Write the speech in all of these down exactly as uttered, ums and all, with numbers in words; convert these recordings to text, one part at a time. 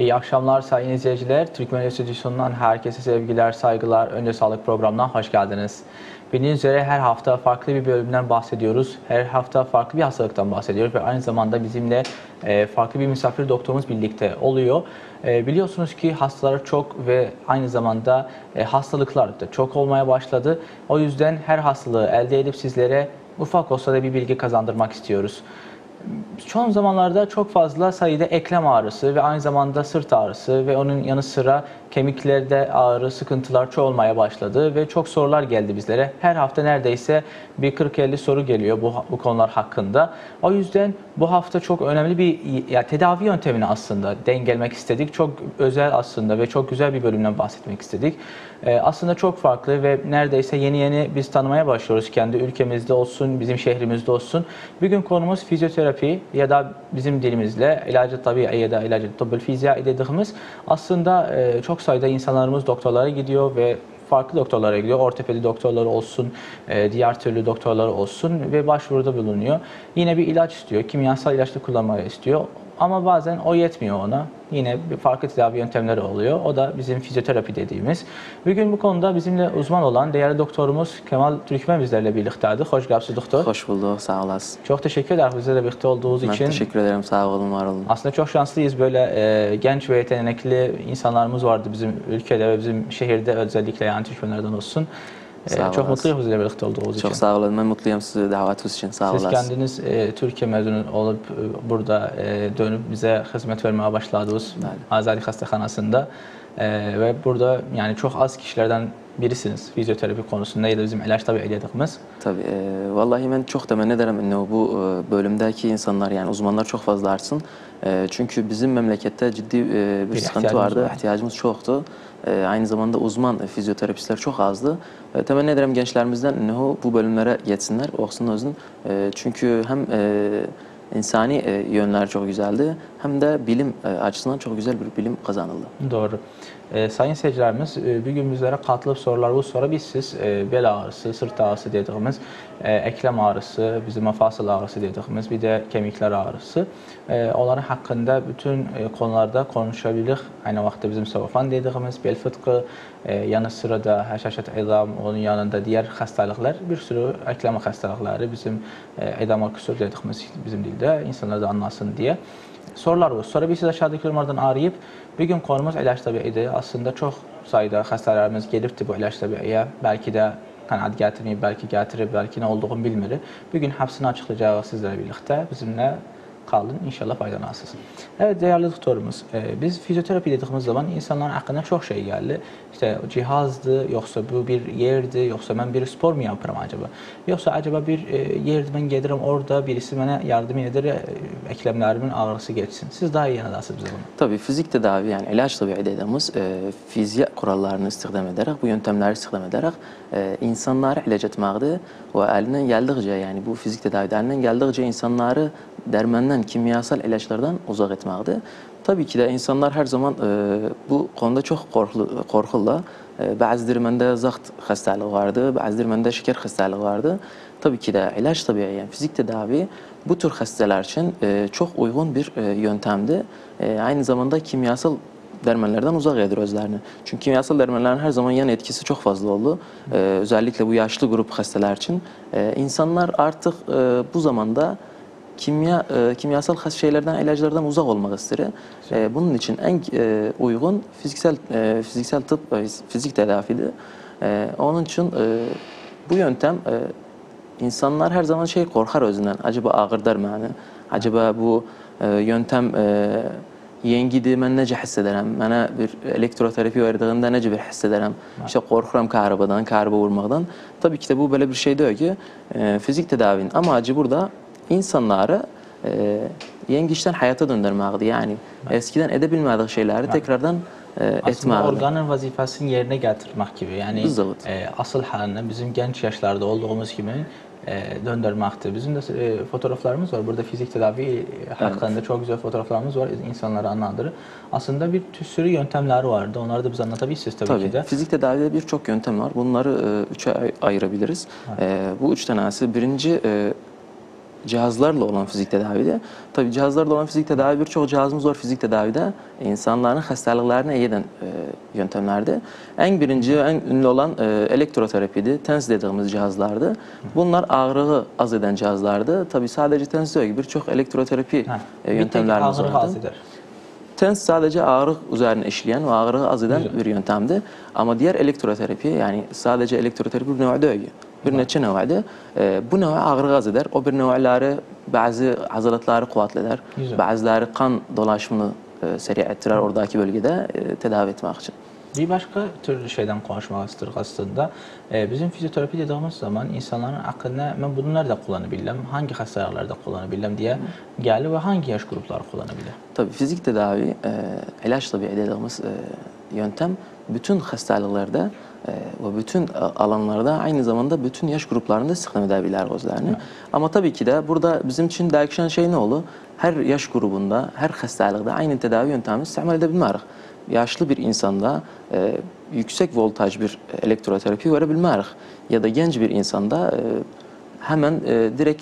İyi akşamlar sayın izleyiciler. Türkmen Enstitüsü'nden herkese sevgiler, saygılar. Önce Sağlık programına hoş geldiniz. Bildiğiniz üzere her hafta farklı bir bölümden bahsediyoruz. Her hafta farklı bir hastalıktan bahsediyoruz ve aynı zamanda bizimle farklı bir misafir doktorumuz birlikte oluyor. Biliyorsunuz ki hastalar çok ve aynı zamanda hastalıklar da çok olmaya başladı. O yüzden her hastalığı elde edip sizlere ufak olsa da bir bilgi kazandırmak istiyoruz. Son zamanlarda çok fazla sayıda eklem ağrısı ve aynı zamanda sırt ağrısı ve onun yanı sıra kemiklerde ağrı, sıkıntılar çoğalmaya başladı ve çok sorular geldi bizlere. Her hafta neredeyse bir kırk elli soru geliyor bu, bu konular hakkında. O yüzden bu hafta çok önemli bir ya, tedavi yöntemini aslında dengelmek istedik. Çok özel aslında ve çok güzel bir bölümden bahsetmek istedik. Ee, aslında çok farklı ve neredeyse yeni yeni biz tanımaya başlıyoruz. Kendi ülkemizde olsun, bizim şehrimizde olsun. Bugün konumuz fizyoterapi ya da bizim dilimizle ilacı tabii ya da ilacı tıbbül fizya dediğimiz aslında e, çok sayıda insanlarımız doktorlara gidiyor ve farklı doktorlara gidiyor. Ortopedi doktorları olsun, e, diğer türlü doktorları olsun ve başvuruda bulunuyor. Yine bir ilaç istiyor, kimyasal ilaçlı kullanmayı istiyor. Ama bazen o yetmiyor ona. Yine bir farklı tedavi yöntemleri oluyor. O da bizim fizyoterapi dediğimiz. Bugün bu konuda bizimle uzman olan değerli doktorumuz Kemal Türkmen bizlerle birlikteydi. Hoş geldiniz doktor. Hoş bulduk, sağ olasın. Çok teşekkür ederim bizlerle birlikte olduğunuz ben için. Ben teşekkür ederim, sağ olun, var olun. Aslında çok şanslıyız. Böyle e, genç ve yetenekli insanlarımız vardı bizim ülkede ve bizim şehirde özellikle yani Türkmenlerden olsun. Ee, çok mutluyum bizle birlikte olduğunuz için. Çok sağ olun. Ben mutluyum size davetiniz için. Sağ Siz olasın. kendiniz e, Türkiye mezunu olup e, burada e, dönüp bize hizmet vermeye başladınız. Azadi Hastahanası'nda. E, ve burada yani çok az kişilerden birisiniz fizyoterapi konusunda ya da bizim ilaç tabii ediyordığımız. Tabii. E, vallahi ben çok temenni ederim inne bu e, bölümdeki insanlar yani uzmanlar çok fazla artsın. E, çünkü bizim memlekette ciddi e, bir, bir sıkıntı vardı. Var. İhtiyacımız çoktu. E, aynı zamanda uzman e, fizyoterapistler çok azdı. E, temenni ederim gençlerimizden inne bu bölümlere geçsinler. Olsun özün. E, çünkü hem e, insani e, yönler çok güzeldi hem de bilim e, açısından çok güzel bir bilim kazanıldı. Doğru. E, sayın seyircilerimiz, e, bir gün bizlere katılıp sorularınız sorabilirsiniz. E, bel ağrısı, sırt ağrısı dediğimiz, e, eklem ağrısı, bizim mafasıl ağrısı dediğimiz, bir de kemikler ağrısı. E, onların hakkında bütün e, konularda konuşabilir. Aynı vaxtda bizim savafan dediğimiz bel fıtkı, e, yanı sıra da haşhaşat idam, onun yanında diğer hastalıklar, bir sürü eklem hastalıkları, bizim e, idam küsur dediğimiz bizim dilde insanlar da anlasın diye. Sorular var. Sorabilirsiniz aşağıdaki numaradan arayıp. Bir gün konumuz ilaç tabiiydi. Aslında çok sayıda hastalarımız gelipti bu ilaç tabiiye. Belki de kanaat getirmeyip, belki getirip, belki ne olduğunu bilmedi. Bir gün hepsini açıklayacağız sizlerle birlikte. Bizimle kalın. İnşallah faydalansınız. Evet değerli doktorumuz, e, biz fizyoterapi dediğimiz zaman insanların aklına çok şey geldi. İşte cihazdı, yoksa bu bir yerdi, yoksa ben bir spor mu yaparım acaba? Yoksa acaba bir e, yerdi ben gelirim orada birisi bana yardım eder, e, eklemlerimin ağrısı geçsin. Siz daha iyi anlarsınız bize bunu. Tabii fizik tedavi yani ilaç tabii dediğimiz e, fizya kurallarını istihdam ederek, bu yöntemleri istihdam ederek e, insanları ilaç etmekte ve elinden geldikçe yani bu fizik tedavide elinden geldikçe insanları dermandan, kimyasal ilaçlardan uzak etmekte. Tabii ki de insanlar her zaman e, bu konuda çok korkulu, korkulla. E, bazıları bende zakt hastalığı vardı, bazıları bende şeker hastalığı vardı. Tabii ki de ilaç tabii yani fizik tedavi bu tür hastalar için e, çok uygun bir e, yöntemdi. E, aynı zamanda kimyasal dermanlardan uzak edir özlerini. Çünkü kimyasal dermanların her zaman yan etkisi çok fazla oldu. E, özellikle bu yaşlı grup hastalar için. E, insanlar artık e, bu zamanda kimya e, kimyasal şeylerden, ilaçlardan uzak olmak ister. E, bunun için en e, uygun fiziksel e, fiziksel tıp, e, fizik tedaviydi. E, onun için e, bu yöntem e, insanlar her zaman şey korkar özünden. Acaba ağır dermanı, acaba bu e, yöntem e, yengidir, ben nece hissederim, bana bir elektroterapi verdiğinde nece bir hissederim, işte korkuram kahrabadan, kahraba vurmaktan. Tabii ki de bu böyle bir şey diyor ki e, fizik tedavinin amacı burada insanları e, yengiçten hayata döndürmekti. Yani evet. Eskiden edebilmedik şeyleri evet. tekrardan e, etmekti. Aslında organın vazifesini yerine getirmek gibi. Yani e, asıl haline bizim genç yaşlarda olduğumuz gibi e, döndürmekti. Bizim de e, fotoğraflarımız var. Burada fizik tedavi hakkında evet. çok güzel fotoğraflarımız var. İnsanlara anlatır. Aslında bir sürü yöntemler vardı. Onları da biz anlatabilirsiniz tabii, tabii ki de. Fizik tedavide birçok yöntem var. Bunları e, üçe ayırabiliriz. Evet. E, bu üç tanesi birinci e, cihazlarla olan fizik tedavide. Tabii cihazlarla olan fizik tedavi birçok cihazımız var fizik tedavide. İnsanların hastalıklarını iyi eden e, yöntemlerdi. En birinci, en ünlü olan e, elektroterapiydi. TENS dediğimiz cihazlardı. Bunlar ağrığı az eden cihazlardı. Tabii sadece TENS değil, birçok elektroterapi e, yöntemlerimiz vardı. Az eder. TENS sadece ağrı üzerine işleyen ve ağrığı az eden Güzel. bir yöntemdi. Ama diğer elektroterapi, yani sadece elektroterapi bir nevi değil. Bir neçe nev'de. E, bu nevi ağrı az eder. O bir nev'leri bazı azalatları kuvvetler, bazıları kan dolaşımını e, seri ettirer oradaki bölgede e, tedavi etmek için. Bir başka türlü şeyden konuşmak istiyoruz aslında. Ee, bizim fizyoterapi dediğimiz zaman insanların aklına ben bunu nerede kullanabilirim, hangi hastalıklarda kullanabilirim diye gelir ve hangi yaş grupları kullanabilir? Tabii fizik tedavi, e, ilaç tabii dediğimiz e, yöntem bütün hastalıklarda e, ve bütün alanlarda aynı zamanda bütün yaş gruplarında istihdam edebilir özlerini. Ama tabii ki de burada bizim için değişen şey ne olur? Her yaş grubunda, her hastalıkta aynı tedavi yöntemini istimal edebilmeliyiz. Yaşlı bir insanda e, yüksek voltaj bir elektroterapi verebilmeliyiz. Ya da genç bir insanda e, hemen e, direkt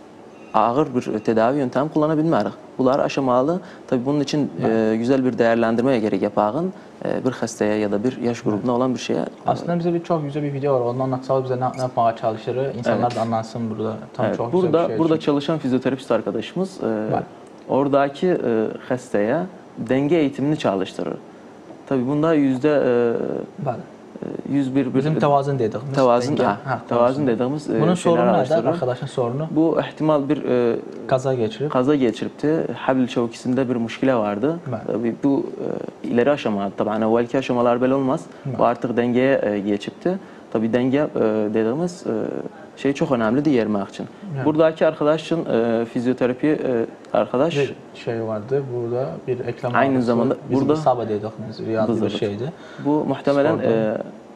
ağır bir tedavi yöntemi kullanabilmeliyiz. Bunlar aşamalı. Tabii bunun için e, güzel bir değerlendirmeye gerek yapağın e, bir hastaya ya da bir yaş grubuna olan bir şeye. Aslında bize bir çok güzel bir video var. Onu anlatsalar bize ne, ne yapmaya çalışır. İnsanlar evet. da anlansın burada. Tam evet. çok burada güzel bir şey burada çünkü. çalışan fizyoterapist arkadaşımız e, oradaki e, hastaya denge eğitimini çalıştırır. Tabii bunda yüzde e, yüz bir bizim tevazun dediğimiz tevazun ha, ha tevazun dediğimiz bunun sorunu nedir? Arkadaşın sorunu bu ihtimal bir e, kaza geçirip kaza geçiripti. Habil çavukisinde bir müşkile vardı. Tabii bu e, ileri aşama tabii evvelki aşamalar böyle olmaz. Bu artık dengeye e, geçipti. Tabii denge e, dediğimiz e, şey çok önemli diyermek için. Yani. Buradaki arkadaşın e, fizyoterapi e, arkadaş bir şey vardı. Burada bir eklem aynı ağrısı, zamanda burada sabah dediğimiz rüyada bir şeydi. Bu muhtemelen e,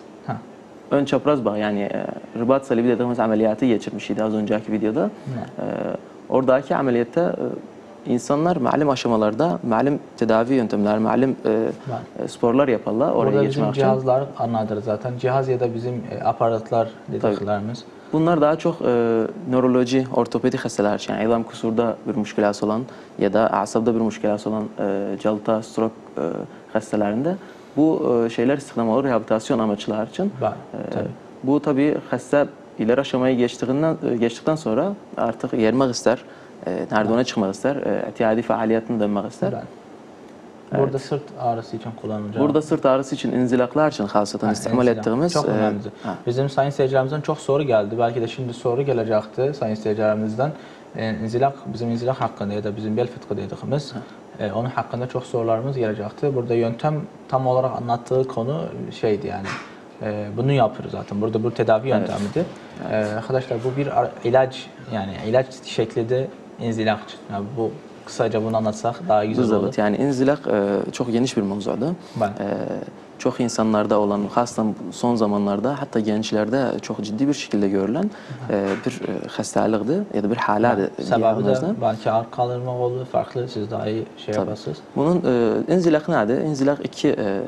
ön çapraz bağ yani e, rıbat salibi dediğimiz ameliyatı geçirmişti az önceki videoda. E, oradaki ameliyatta e, insanlar malum aşamalarda malum tedavi yöntemler, malum e, sporlar yaparlar. Oraya Orada geçmek bizim cihazlar anladır zaten. Cihaz ya da bizim e, aparatlar dediklerimiz. Bunlar daha çok e, nöroloji, ortopedik hastalar için, yani idam kusurda bir müşkilası olan ya da asabda bir müşkilası olan e, calta, stroke e, hastalarında bu e, şeyler istihdam olur rehabilitasyon amaçları için. Ben, e, tabii. Bu tabii hasta ileri aşamaya geçtiğinden geçtikten sonra artık yermek ister, e, nerdona çıkmak ister, e, itiyadi faaliyetine dönmek ister. Ben. Burada evet. sırt ağrısı için kullanılacak. Burada sırt ağrısı için inzilaklar için hasatan ha, istimal ettiğimiz çok önemli. E, Bizim sayın seyircilerimizden çok soru geldi. Belki de şimdi soru gelecekti sayın seyircilerimizden. E, inzilak, bizim inzilak hakkında ya da bizim bel fıtkı dediğimiz e, onun hakkında çok sorularımız gelecekti. Burada yöntem tam olarak anlattığı konu şeydi yani. E, bunu yapıyoruz zaten. Burada bu tedavi evet. yöntemidir. Evet. E, arkadaşlar bu bir ilaç yani ilaç şeklinde inzilak. Yani bu kısaca bunu anlatsak daha güzel Güzel, olur. Yani inzilak e, çok geniş bir mevzuda. E, çok insanlarda olan, hasta son zamanlarda hatta gençlerde çok ciddi bir şekilde görülen e, bir e, hastalıktı ya da bir haladı. Sebebi de belki ağır kaldırmak oldu, farklı siz daha iyi şey yaparsınız. Bunun e, inzilak nedir? İnzilak iki e, e,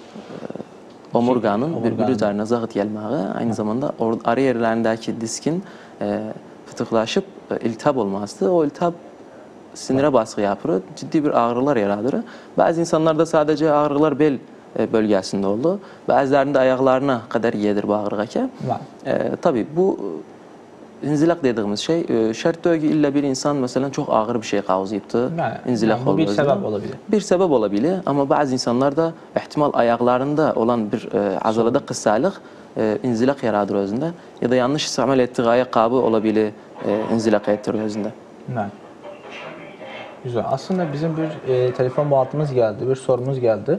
omurganın birbiri üzerine zahit gelmeği, aynı zamanda arı yerlerindeki diskin e, fıtıklaşıp e, iltihap olması. O iltihap sinire baskı yapıyor, ciddi bir ağrılar yaratır. Bazı insanlarda sadece ağrılar bel bölgesinde oldu. Bazılarında ayaklarına kadar yedir bu ağrıqaki. E, tabii bu inzilak dediğimiz şey şart değil ki illa bir insan mesela çok ağır bir şey kavzayıptı. İnzilak yani bu bir sebep olabilir. Bir sebep olabilir ama bazı insanlarda ihtimal ayaklarında olan bir e, azalada kısalık e, inzilak yaratır özünde ya da yanlış istimal ettiği ayakkabı olabilir e, inzilak ettirir özünde. Evet. Güzel. Aslında bizim bir e, telefon bağlantımız geldi, bir sorumuz geldi.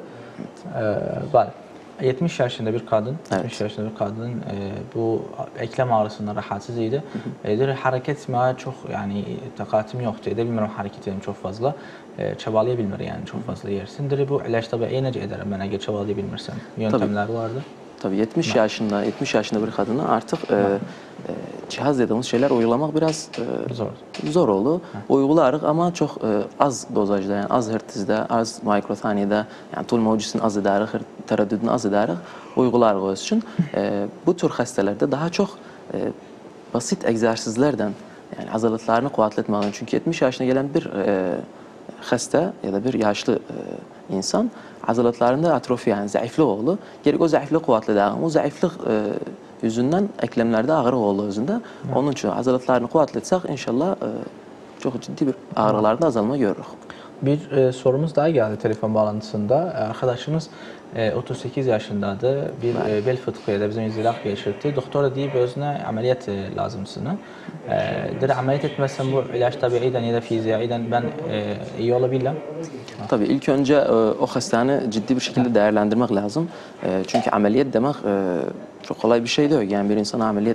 E, yetmiş yaşında bir kadın, evet. yetmiş yaşında bir kadın e, bu eklem ağrısından rahatsızıydı. E, hareket etmeye çok yani takatim yoktu. Edebilmiyorum hareket edeyim çok fazla. E, çabalayabilmir yani çok fazla yersin. Bu ilaç tabi nece ederim ben eğer çabalayabilmirsem. Yöntemler tabii. vardı. Tabii yetmiş yaşında yetmiş yaşında bir kadına artık e, e, cihaz dediğimiz şeyler uygulamak biraz e, zor. Zor oldu. Ha. Uygularız ama çok e, az dozajda yani az hertzde, az mikrosaniyede yani tul mevcusunu az ederek, tereddüdünü az ederek uygularız o için. e, bu tür hastalarda daha çok e, basit egzersizlerden Yani azalatlarını kuvvetletmeden. Çünkü yetmiş yaşına gelen bir e, hasta ya da bir yaşlı e, insan azalatlarında atrofi yani zayıflık olur. Gerek o zayıflığı kuvvetleder. O zayıflık e, yüzünden eklemlerde ağrı olur özünde. Evet. Onun için azalatlarını kuvvetletsek inşallah e, çok ciddi bir ağrılarda azalma görürüz. Bir e, sorumuz daha geldi telefon bağlantısında. Arkadaşımız e, otuz sekiz yaşındadır. Bir e, bel fıtıkıyla bizim izilak geçirdi. Doktor da deyip özüne ameliyat e, lazımsını. E, dedi ameliyat etmezsem bu ilaç tabiiyden ya da fiziyaiden ben e, iyi olabilirim. Tabii ilk önce e, o hastanı ciddi bir şekilde değerlendirmek lazım. E, çünkü ameliyat demek e, çok kolay bir şey değil. Yani bir insana ameliyat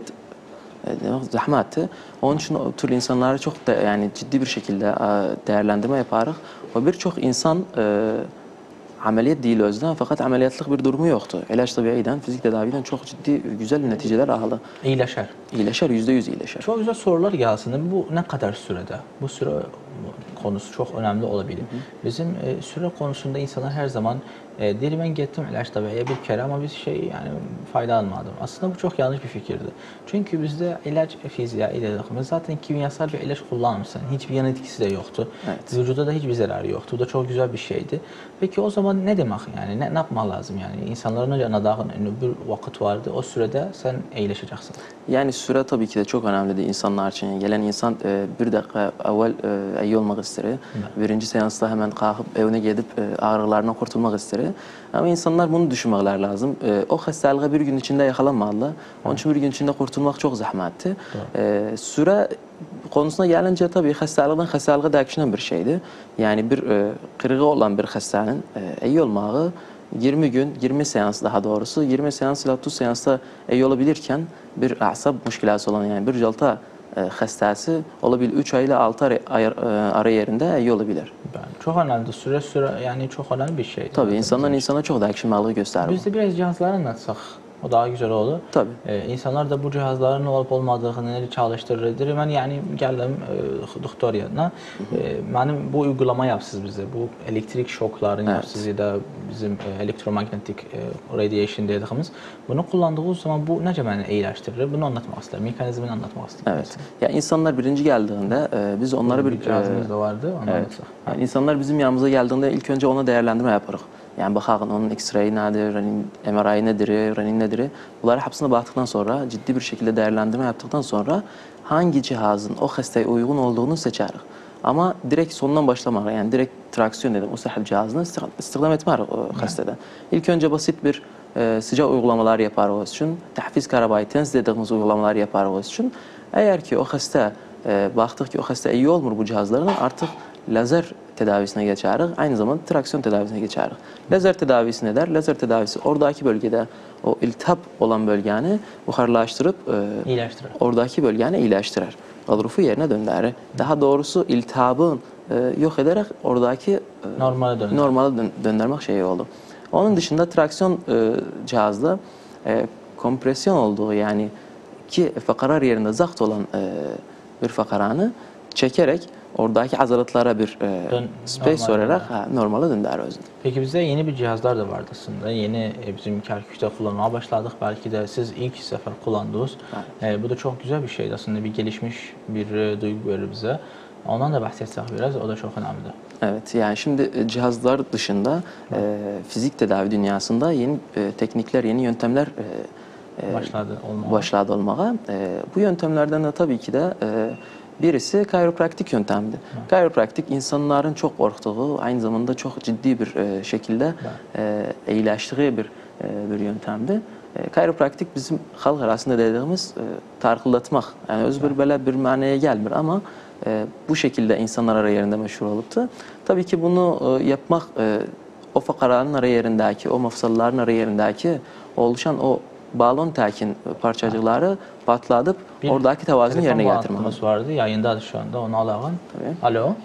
demek zahmetti. Onun için o tür insanları çok da, yani ciddi bir şekilde değerlendirme yaparız. Ve birçok insan e, ameliyat değil özden fakat ameliyatlık bir durumu yoktu. İlaç tabiyiden, fizik tedaviden çok ciddi güzel neticeler aldı. İyileşer. İyileşer, yüzde yüz iyileşer. Çok güzel sorular gelsin. Bu ne kadar sürede? Bu süre konusu çok önemli olabilir. Hı hı. Bizim e, süre konusunda insanlar her zaman e, deri ben gittim ilaç tabiye bir kere ama bir şey yani faydalanmadım. Aslında bu çok yanlış bir fikirdi. Çünkü bizde ilaç fiziğe ilaç zaten kimyasal bir ilaç kullanmışsın. Hiçbir yan etkisi de yoktu. Evet. Vücuda da hiçbir zararı yoktu. Bu da çok güzel bir şeydi. Peki o zaman ne demek yani? Ne, ne yapmak lazım yani? İnsanların yanadağın bir vakit vardı. O sürede sen iyileşeceksin. Yani süre tabii ki de çok önemli değil insanlar için. Yani gelen insan e, bir dakika evvel e, iyi olmak ister. Evet. Birinci seansta hemen kalkıp evine gidip e, ağrılarına kurtulmak ister. Ama insanlar bunu düşünmeler lazım. E, o hastalığa bir gün içinde yakalanmalı. Onun için bir gün içinde kurtulmak çok zahmetli. E, süre konusuna gelince tabii hastalıktan hastalığa değişen bir şeydi. Yani bir e, kırığı olan bir hastanın e, iyi olmağı yirmi gün, yirmi seans daha doğrusu yirmi seans ile otuz seansta iyi olabilirken bir asap müşkilası olan yani bir jalta e, hastası olabilir. üç ay ile altı ay, ay ara yerinde iyi olabilir. Ben, çok önemli. Süre süre yani çok önemli bir şey. Tabii insandan insana çok değişkenlik gösterir. Biz de biraz cihazları anlatsak. O daha güzel oldu. Tabii. Ee, insanlar da bu cihazların olup olmadığını çalıştırır. Ben yani geldim e, doktor yanına. E, benim bu uygulama yapsız bize. Bu elektrik şokların evet. yapsız ya da bizim e, elektromanyetik e, radiation dediğimiz. Bunu kullandığımız zaman bu nece beni iyileştirir? Bunu anlatmak isterim. Mekanizmini anlatmak isterim. Evet. Ya insanlar birinci geldiğinde e, biz onlara bir, bir cihazımız e, da vardı. Onu evet. Yani insanlar bizim yanımıza geldiğinde ilk önce ona değerlendirme yaparız. Yani bakalım onun X-ray nedir, M R I nedir, renin nedir? Bunları hepsine baktıktan sonra ciddi bir şekilde değerlendirme yaptıktan sonra hangi cihazın o hastaya uygun olduğunu seçeriz. Ama direkt sonundan başlamak yani direkt traksiyon dedim o sahip cihazını istihdam etmek o hastada. İlk önce basit bir e, sıcak uygulamalar yaparız için, tahfiz karabayı tens dediğimiz uygulamalar yaparız için. Eğer ki o hasta e, baktık ki o hasta iyi olmuyor bu cihazların artık lazer tedavisine geçeriz. Aynı zamanda traksiyon tedavisine geçeriz. Lazer tedavisi ne der? Lazer tedavisi oradaki bölgede o iltihap olan bölgeni buharlaştırıp e, iyileştirir. Oradaki bölgeni iyileştirir. Galrufu yerine döndürür. Daha doğrusu iltihabın e, yok ederek oradaki e, normale döndürmek. Normale dön döndürmek şeyi oldu. Onun dışında traksiyon e, cihazda e, kompresyon olduğu yani ki fakarar yerinde zakt olan e, bir fakaranı çekerek oradaki azalatlara bir e, Dön, space verarak ha, normale döndürür. Peki bize yeni bir cihazlar da vardı aslında. Yeni e, bizim Kerkük'te kullanmaya başladık. Belki de siz ilk sefer kullandınız. Evet. E, bu da çok güzel bir şeydi aslında. Bir gelişmiş bir e, duygu verir bize. Ondan da bahsetsek biraz. O da çok önemli. Evet, yani şimdi cihazlar dışında e, fizik tedavi dünyasında yeni e, teknikler, yeni yöntemler e, başladı olmaya. Başladı olmaya. E, bu yöntemlerden de tabii ki de e, birisi kayropraktik yöntemdi. Kayropraktik insanların çok korktuğu, aynı zamanda çok ciddi bir e, şekilde e, iyileştiği bir e, bir yöntemdi. E, kayropraktik bizim halk arasında dediğimiz e, tarkıldatmak. Yani öz bir böyle bir manaya gelmiyor ama e, bu şekilde insanlar ara yerinde meşhur oluptu. Tabii ki bunu e, yapmak e, o fakaranın ara yerindeki, o mafsalların ara yerindeki oluşan o balon tekin parçacıkları patladıp bir oradaki tevazunu yerine getirmek. Bir vardı yayında şu anda onu alalım. Tabii. Alo.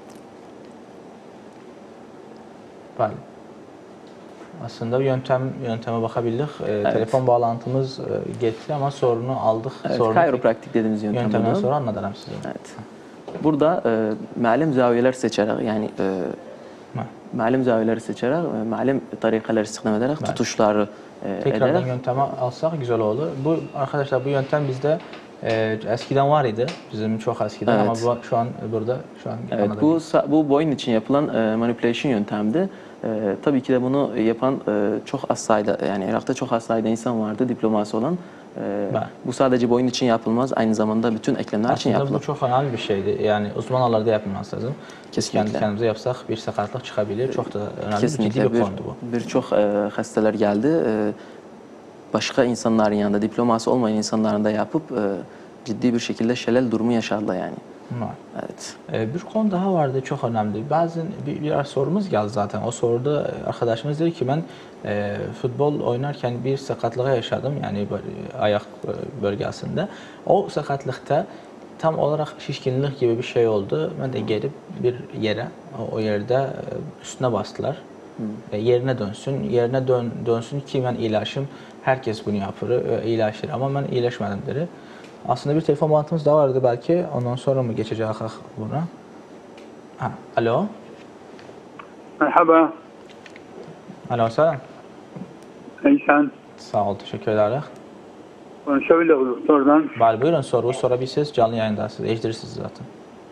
Bəli. Aslında yöntem yönteme bakabildik. Ee, evet. Telefon bağlantımız e, geçti ama sorunu aldık. Evet, kayropraktik dediğimiz yöntem. Yöntemden sonra anlatırım size. Evet. Burada e, malum zaviyeler seçerek yani e, malum zaviyeleri seçerek, malum tarikalar istihdam ederek evet. tutuşları e, tekrardan ederek. yönteme alsak güzel olur. Bu arkadaşlar bu yöntem bizde Ee, eskiden var idi. Bizim çok eskiden Evet. ama bu, şu an burada şu an Evet, Kanada bu değil. sa- bu boyun için yapılan e, manipulation yöntemdi. E, tabii ki de bunu yapan e, çok az sayıda, yani Irak'ta çok az sayıda insan vardı diploması olan. E, Ben. bu sadece boyun için yapılmaz, aynı zamanda bütün eklemler için Aslında yapılır. bu çok önemli bir şeydi. Yani uzman alanlarda yapılması lazım. Biz Kesinlikle. kendi kendimize yapsak bir sakatlık çıkabilir. Çok da önemli Kesinlikle ciddi bir bir konudu bu. birçok e, hastalar geldi. E, başka insanların yanında, diploması olmayan insanların da yapıp e, ciddi bir şekilde şelal durumu yaşadılar yani. Var. Evet. Ee, bir konu daha vardı, çok önemli. Bazen bir, bir sorumuz geldi zaten. O soruda arkadaşımız dedi ki ben e, futbol oynarken bir sakatlığı yaşadım. Yani böyle, ayak bölgesinde. O sakatlıkta tam olarak şişkinlik gibi bir şey oldu. Ben de gelip bir yere, o, o yerde e, üstüne bastılar. E, yerine dönsün, yerine dön, dönsün ki ben iyileşim. Herkes bunu yapır, e, iyileşir ama ben iyileşmedim dedi. Aslında bir telefon bağlantımız da vardı belki. Ondan sonra mı geçeceğiz buna? Ha, alo. Merhaba. Alo, selam. İnsan Sağ ol, teşekkür ederiz. konuşabilir doktordan. Bal buyurun soru sorabilirsiniz. Canlı yayındasınız. Ejdersiniz zaten.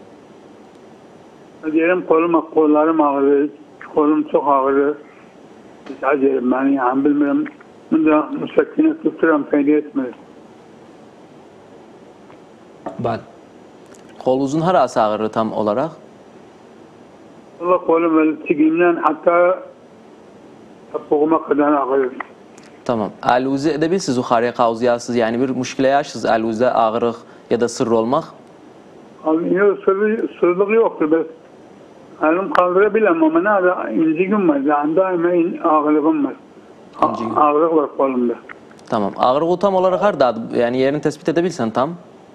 Diyelim kolum, kollarım ağrıyor. Kolum çok ağrıyor. Acayip ben yani bilmiyorum. Bunda müsakkine tutturam fayda etmez. Bal. Kolunuzun harası ağrır tam olarak? Allah kolum böyle çiğimden hatta topuğuma kadar ağrıyor. Tamam. Əluzi edebilirsiniz yukarıya kavziyasız, yani bir müşkile yaşsız əluzə ağrıq ya da sırr olmaq. Abi yok sırlık yoktur. Ben elim kaldırabilem ama nerede incigim var. Yani daima ağrılığım var. İncigim. Ağrılık var kolumda. Tamam. Ağrığı tam olarak hardadır? Yani yerini tespit edebilsen tam.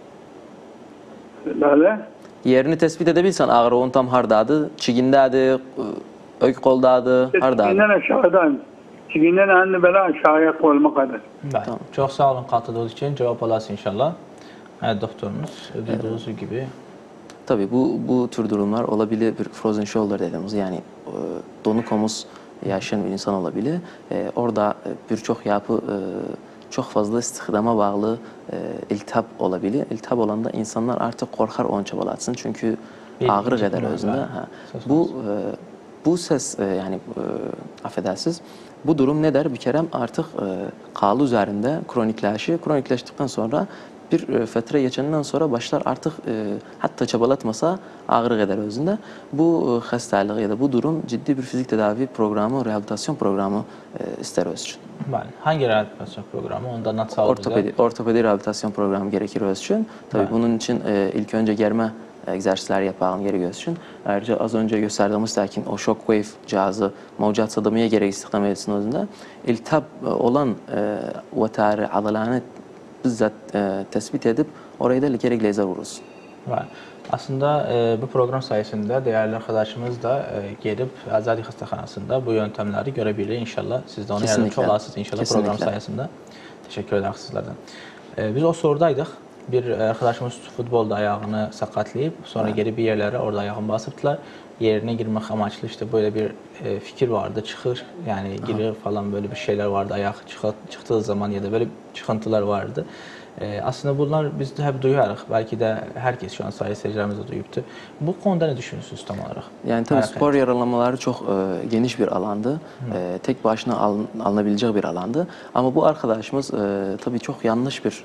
Böyle. Yerini tespit edebilsen ağrığın tam hardadır? Çigindədir, ök koldadır, hardadır? Çiğinden aşağıdan. Çiğinden anne böyle aşağıya koluma kadar. Bal. Tamam. Çok sağ olun katıldığınız için. Cevap alasın inşallah. Evet, doktorumuz dediğiniz gibi. Tabii bu bu tür durumlar olabilir. Bir frozen shoulder dediğimiz, yani e, donuk omuz yaşayan bir insan olabilir. E, orada e, birçok yapı e, çok fazla istihdama bağlı e, iltihap olabilir. İltihap olanda insanlar artık korkar onu çabalatsın. Çünkü Bir ağrı ikinci kadar ihtimal özünde. var. Ha. Söz Bu konusu. e, bu ses e, yani e, affedersiniz. Bu durum ne der? Bir kere artık e, kalı üzerinde kronikleşiyor. Kronikleştikten sonra bir e, fetre geçenden sonra başlar artık e, hatta çabalatmasa ağrı kadar özünde. Bu e, hastalığı ya da bu durum ciddi bir fizik tedavi programı, rehabilitasyon programı e, ister öz için. Bal. Hangi rehabilitasyon programı? Ondan not sağ Ortopedi, ortopedi rehabilitasyon programı gerekir öz için. Tabii Evet. bunun için e, ilk önce germe egzersizler yapalım gerekiyor için. Ayrıca az önce gösterdiğimiz lakin o shockwave cihazı mevcut sadamaya gerek istihdam etsin özünde. İltihap olan vatari adalarını bizzat e, tespit edip oraya da gerek lazer vururuz. Var. Aslında e, bu program sayesinde değerli arkadaşımız da e, gelip Azadi Hastahanası'nda bu yöntemleri görebilir inşallah. Siz de ona yardımcı Kesinlikle. olasınız inşallah Kesinlikle. program sayesinde. Teşekkür ederiz sizlerden. E, biz o sorudaydık. Bir arkadaşımız futbolda ayağını sakatlayıp sonra geri bir yerlere orada ayağını basıptılar. Yerine girmek amaçlı işte böyle bir e, fikir vardı. Çıkır yani girir falan böyle bir şeyler vardı. Ayak çıkı, çıktığı zaman ya da böyle çıkıntılar vardı. E, aslında bunlar biz de hep duyarız. Belki de herkes şu an sayı seyircilerimiz de duyuptu. Bu konuda ne düşünüyorsunuz tam olarak? Yani tabii Ayak spor yaralanmaları çok e, geniş bir alandı. E, tek başına alın, alınabilecek bir alandı. Ama bu arkadaşımız e, tabii çok yanlış bir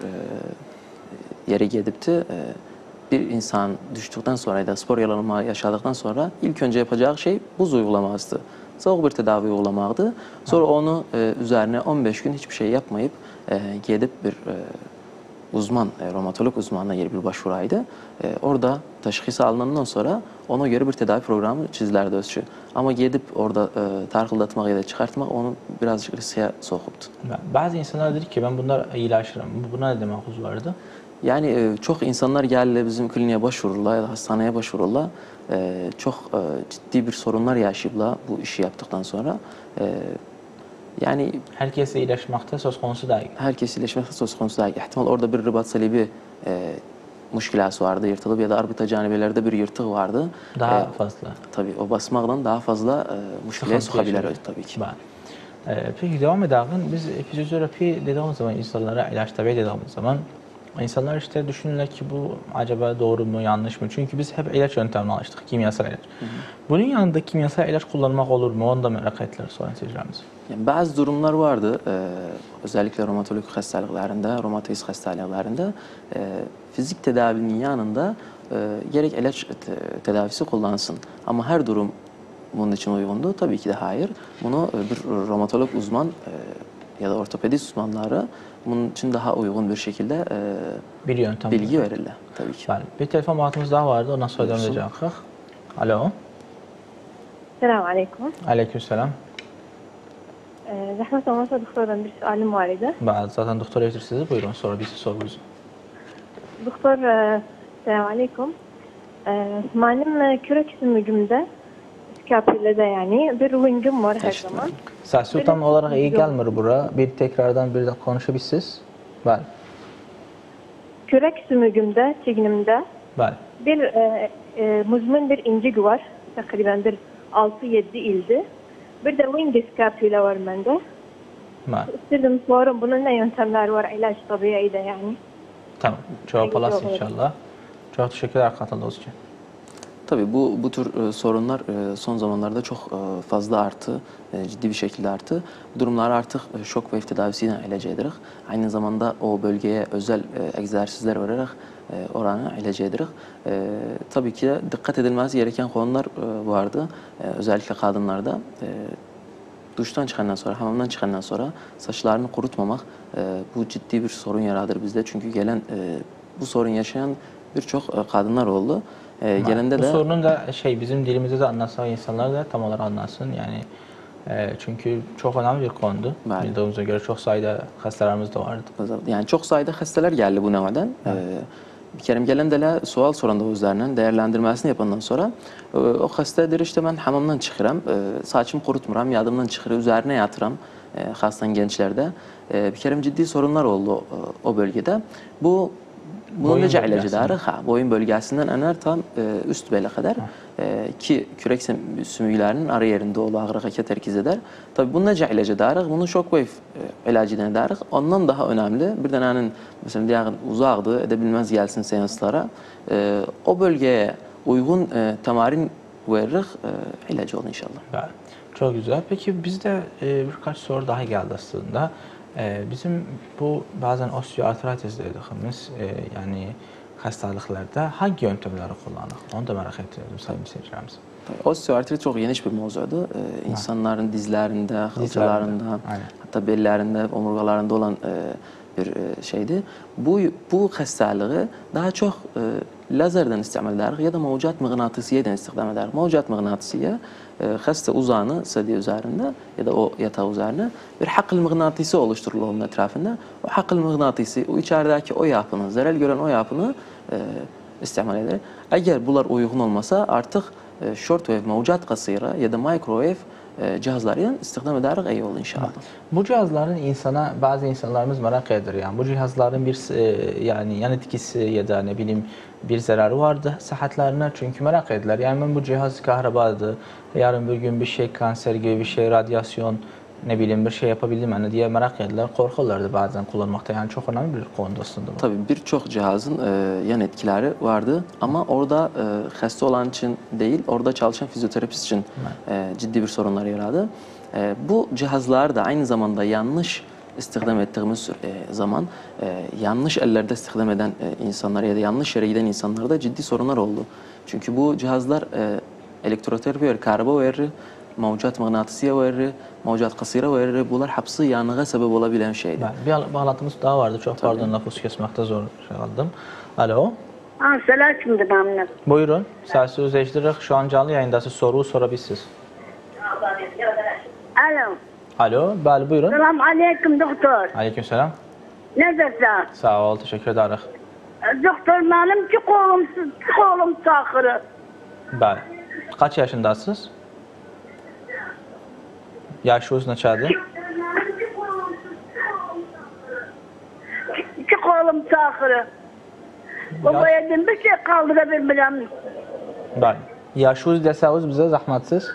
e, yere gidipti. E, bir insan düştükten sonra ya da spor yaralanma yaşadıktan sonra ilk önce yapacağı şey buz uygulamasıydı. Soğuk bir tedavi uygulamaktı. Sonra onu e, üzerine on beş gün hiçbir şey yapmayıp e, gidip bir e, uzman, e, romatolog uzmanına gelip bir başvuraydı. E, orada teşhisi alınandan sonra ona göre bir tedavi programı çizilirdi özçü. Ama gidip orada e, tarhıldatmak ya da çıkartmak onu birazcık riske sokuptu. Bazı insanlar dedi ki ben bunlar iyileşirim. Buna ne demek vardı? Yani e, çok insanlar geldi bizim kliniğe başvururlar ya da hastaneye başvururlar. E, çok e, ciddi bir sorunlar yaşayıplar bu işi yaptıktan sonra. E, yani Herkes iyileşmekte söz konusu değil. herkes iyileşmekte söz konusu değil. İhtimal orada bir ribat salibi e, muşkilası vardı, yırtılıp ya da arbita canibelerde bir yırtık vardı. Daha E, fazla. Tabii o basmaktan daha fazla e, muşkileye Sıkıntı sokabilir yaşıyor. tabii ki. Ben. Ee, peki devam edelim. Biz fizyoterapi dediğimiz zaman insanlara ilaç tabi dediğimiz zaman İnsanlar işte düşünürler ki bu acaba doğru mu, yanlış mı? Çünkü biz hep ilaç yöntemine alıştık, kimyasal ilaç. Hı hı. Bunun yanında kimyasal ilaç kullanmak olur mu? Onu da merak ettiler sonra seyircilerimiz. Yani bazı durumlar vardı, e, özellikle romatolojik hastalıklarında, romatoid hastalıklarında e, fizik tedavinin yanında e, gerek ilaç te tedavisi kullansın. Ama her durum bunun için uygundu. Tabii ki de hayır. Bunu bir romatolog uzman e, ya da ortopedist uzmanları bunun için daha uygun bir şekilde e, bir yöntem bilgi verirler. Tabii ki. Yani bir telefon bağlantımız daha vardı. Ondan sonra devam edeceğiz. Alo. Selamun Aleyküm. Aleykümselam. Zahmet olmasa doktordan bir sualim var idi. Ben zaten doktor eğitir sizi. Buyurun sonra bir soru buyurun. Doktor, selamun Aleyküm. Benim kürek sümüğümde, skapülede yani bir wingim var her zaman. Sesi tam olarak iyi gelmiyor buraya. Bir tekrardan bir de konuşabilirsiniz. Ben. Kürek sümüğümde, çiğnimde Ben. bir e, e, muzmun bir incik var. Takriben bir altı yedi ildi. Bir de wing skapüle var bende. Ben. İstedim sorum bunun ne yöntemler var ilaç tabiiyde yani. Tamam. Cevap alasın inşallah. Çok teşekkürler katıldığınız için. Tabii bu bu tür e, sorunlar e, son zamanlarda çok e, fazla arttı, e, ciddi bir şekilde arttı. Bu durumlar artık e, shock wave tedavisiyle ilaç edirik. Aynı zamanda o bölgeye özel e, egzersizler vererek e, oranı ilaç edirik. E, tabii ki de dikkat edilmesi gereken konular e, vardı. E, özellikle kadınlarda. E, Duştan çıkandan sonra, hamamdan çıkandan sonra saçlarını kurutmamak e, bu ciddi bir sorun yaratır bizde. Çünkü gelen e, bu sorun yaşayan birçok e, kadınlar oldu. E, gelende bu de sorunun da şey bizim dilimizde de anlatsa insanlar da tam olarak anlasın yani e, çünkü çok önemli bir konudu. Evet. Bildiğimize göre çok sayıda hastalarımız da vardı. Yani çok sayıda hastalar geldi bu neveden. Evet. E, bir kere gelendele sual soranda üzerinden değerlendirmesini yapandan sonra e, o hasta der işte ben hamamdan çıkıram, e, saçımı kurutmuram, yadımdan çıkırı üzerine yatıram e, hastan gençlerde. E, bir kere ciddi sorunlar oldu o, o bölgede. Bu bunun nece ilacı darı? Ha, boyun bölgesinden ener tam e, üst bele kadar e, ki kürek sümüklerinin ara yerinde olduğu ağrı hareket terkiz eder. Tabi bunun nece ilacı darı? Bunun shockwave e, ilacı darı. Ondan daha önemli bir denenin mesela diğer uzağdı edebilmez gelsin seanslara. E, o bölgeye uygun e, tamarin veririz e, ilacı olur inşallah. Evet. Çok güzel. Peki bizde e, birkaç soru daha geldi aslında. E, bizim bu bazen osteoartritis dediğimiz e, yani hastalıklarda hangi yöntemleri kullanır? Onu da merak ediyorum sayın seyircilerimiz. Osteoartrit çok geniş bir mevzudu. Ee, insanların dizlerinde, halçalarında, hatta bellerinde, omurgalarında olan e, bir e, şeydi. Bu bu hastalığı daha çok e, lazerden istimal eder ya da mevcut mıknatısiyeden istihdam eder. Mevcut mıknatısiye e, hasta uzağını sediye üzerinde ya da o yatağı üzerine bir hakıl mıknatısı oluşturulur onun etrafında. O hakıl mıknatısı, o içerideki o yapını, zarar gören o yapını e, istimal eder. Eğer bunlar uygun olmasa artık shortwave mevcut kasira ya da microwave cihazlarıyla istihdam ederek iyi olur inşallah. Bu cihazların insana bazı insanlarımız merak eder yani bu cihazların bir yani yan etkisi ya da ne bileyim bir zararı vardı sıhhatlerine çünkü merak ederler. Yani ben bu cihaz kahrabadı, yarın bir gün bir şey kanser gibi bir şey radyasyon ne bileyim bir şey yapabildim yani diye merak ederler, korkulardı bazen kullanmakta yani çok önemli bir konu aslında bu. Tabii birçok cihazın e, yan etkileri vardı ama orada e, hasta olan için değil, orada çalışan fizyoterapist için e, ciddi bir sorunlar yaradı. E, bu cihazlar da aynı zamanda yanlış istihdam ettiğimiz e, zaman e, yanlış ellerde istihdam eden e, insanlar ya da yanlış yere giden insanlarda ciddi sorunlar oldu. Çünkü bu cihazlar e, elektroterapi verir, karbo verir, mevcut mıknatısiye verir, mevcut kasira verir. Bunlar hapsi yanığa sebep olabilen şeydir. Bir bağlantımız daha vardı. Çok Tabii. pardon lafı kesmekte zor kaldım. Alo. Ha, selam şimdi benimle. Buyurun. Sesi özleştirerek şu an canlı yayındasınız. Soruyu sorabilirsiniz. Alo. Alo. Bəli buyurun. Selam aleyküm doktor. Aleyküm selam. Neredesin? Sağ ol. Teşekkür ederim. Doktor benim ki kolum, kolum sakırı. Bəli. Kaç yaşındasınız? Yaşınız neçədir? İki kolum sakırı. Baba yedim bir şey kaldırabilmem. Bəli. Yaşınız desəniz bizə zəhmətsiz.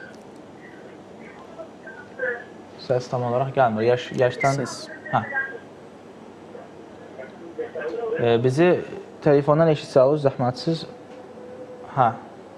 Ses tam olarak gelmiyor. Yaş, yaştan... Ses. Ha. Ee, bizi telefondan eşitsiniz, zahmetsiz. Ha.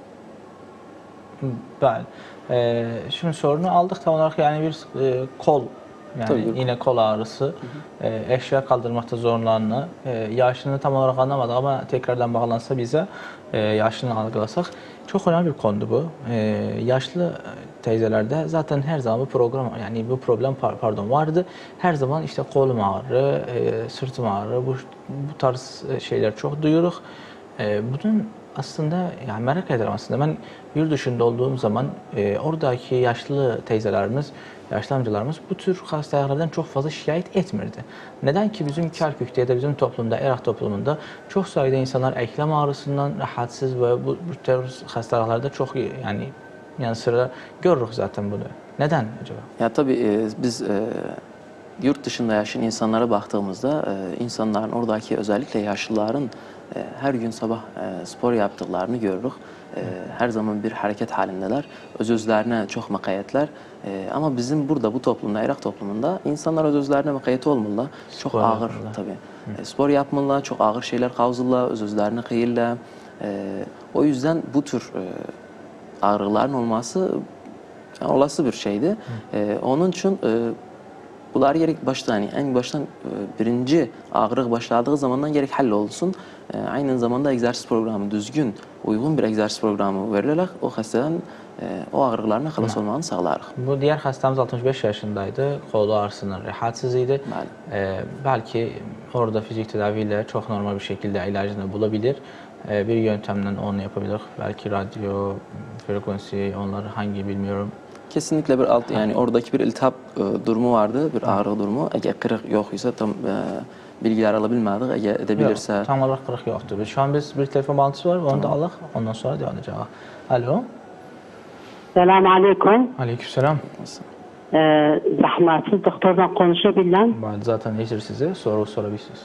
Bəli. Ee, şimdi sorunu aldık tam olarak yani bir e, kol, yani Tabii. yine kol ağrısı, e, eşya kaldırmakta zorlanma, e, yaşını tam olarak anlamadık ama tekrardan bağlansa bize e, yaşını algılasak çok önemli bir konudu bu. E, yaşlı teyzelerde zaten her zaman bu program yani bu problem pardon vardı. Her zaman işte kolum ağrı, e, sırtım ağrı, bu bu tarz şeyler çok duyuruk. E, bunun aslında yani merak ederim aslında. Ben yurt dışında olduğum zaman e, oradaki yaşlı teyzelerimiz, yaşlı amcalarımız bu tür hastalıklardan çok fazla şikayet etmirdi. Neden ki bizim Kerkük'te ya da bizim toplumda, Irak toplumunda çok sayıda insanlar eklem ağrısından rahatsız ve bu, bu tür hastalıklarda çok yani yani sıra görürüz zaten bunu. Neden acaba? Ya tabii e, biz e, yurt dışında yaşayan insanlara baktığımızda e, insanların oradaki özellikle yaşlıların e, her gün sabah e, spor yaptıklarını görürüz. E, her zaman bir hareket halindeler. Öz özlerine çok makayetler. E, ama bizim burada bu toplumda, Irak toplumunda insanlar öz özlerine makayeti olmalılar. Çok Spor ağır yapmalılar. tabii. E, spor yapmalılar, çok ağır şeyler kavzırlar, öz özlerini kıyırlar. E, o yüzden bu tür e, ağrıların olması yani olası bir şeydi. E, onun için e, bunlar gerek baştan yani en baştan e, birinci ağrı başladığı zamandan gerek hallolsun. E, aynı zamanda egzersiz programı düzgün, uygun bir egzersiz programı verilerek o hastadan e, o ağrılarına halas olmanı sağlarıq. Bu diğer hastamız altmış beş yaşındaydı. Kolu ağrısından rahatsız idi. Ee, belki orada fizik tedaviyle çok normal bir şekilde ilacını bulabilir. Ee, bir yöntemden onu yapabilir. Belki radyo, frekansı, onları hangi bilmiyorum. Kesinlikle bir alt yani oradaki bir iltihap e, durumu vardı, bir ağrı durumu. Eğer kırık yok ise tam e, bilgiler alabilmedik. Eğer edebilirse... Yok, tam olarak kırık yoktur. Şu an biz bir telefon bağlantısı var. Onu tamam. da alak. Ondan sonra devam edeceğiz. Alo. Selamun Aleyküm. Aleykümselam. Ee, zahmetsiz doktordan konuşabilen. Ben zaten eşir size soru sorabilirsiniz.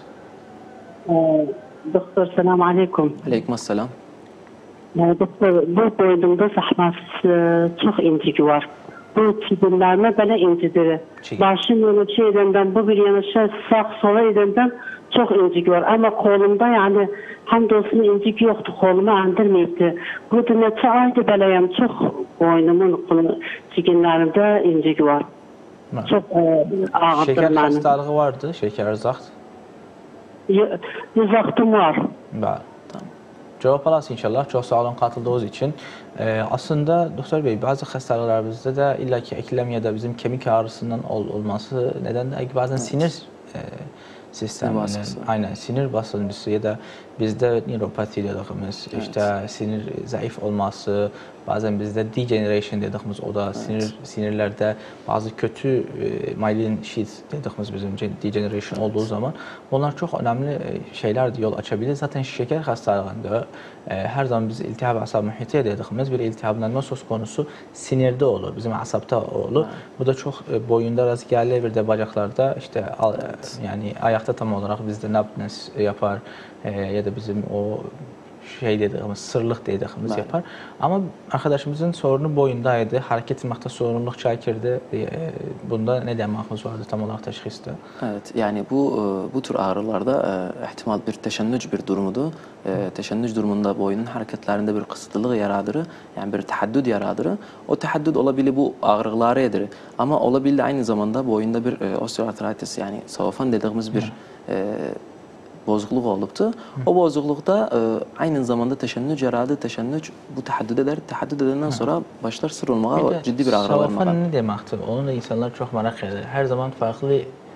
Ee, doktor selamun Aleyküm. Aleykümselam. Ee, doktor bu boynumda zahmetsiz e, çok incik var. Bu çizimlerime böyle incidir. Başım yana şey edenden bu bir yana şey sağ sola edenden çok incik var. Ama kolumda yani hamdolsun incik yoktu. Kolumu endirmeyipti. Bu da neçe aydı beleyim. Çok boynumun çiginlerimde incik var. Ha. Çok e, ağırdır. Şeker benim. hastalığı vardı. Şeker zakt. Zaktım var. Bəli. Cevap alasın inşallah. Çok sağ olun katıldığınız için. Ee, aslında doktor bey bazı hastalıklarımızda da illaki eklem ya da bizim kemik ağrısından ol, olması neden de bazen evet. sinir e, sisteminin, aynen sinir basıncısı ya da bizde nöropati dediğimiz evet. işte sinir zayıf olması, bazen bizde degeneration dediğimiz o da evet. sinir sinirlerde bazı kötü e, myelin sheath dediğimiz bizim degeneration evet. olduğu zaman bunlar çok önemli şeyler yol açabilir. Zaten şeker hastalığında e, her zaman biz iltihap asab muhiti dediğimiz bir iltihaplanma söz konusu sinirde olur. Bizim asapta olur. Evet. Bu da çok e, boyunda rast gelir bir de bacaklarda işte al, evet. yani ayakta tam olarak bizde nabnes yapar e, ya da bizim o şey dediğimiz, sırlık dediğimiz evet. yapar. Ama arkadaşımızın sorunu boyundaydı. Hareket etmekte sorumluluk çekirdi. E, bunda ne dememiz vardı tam olarak teşhiste? Evet, yani bu bu tür ağrılarda e, ihtimal bir teşennüc bir durumudur. E, teşennüc durumunda boyunun hareketlerinde bir kısıtlılık yaradır. Yani bir tahaddüd yaradır. O tahaddüd olabilir bu ağrıları edir. Ama olabilir aynı zamanda boyunda bir e, osteoartritis yani savafan dediğimiz bir e, bozukluk oluptu. O bozuklukta e, aynı zamanda teşennüc yaradı. Teşennüc bu tahaddüd eder. Tahaddüd edenden sonra başlar sır olmaya ve ciddi bir ağrı olmaya. Savafan ne demektir? Onu da insanlar çok merak eder. Her zaman farklı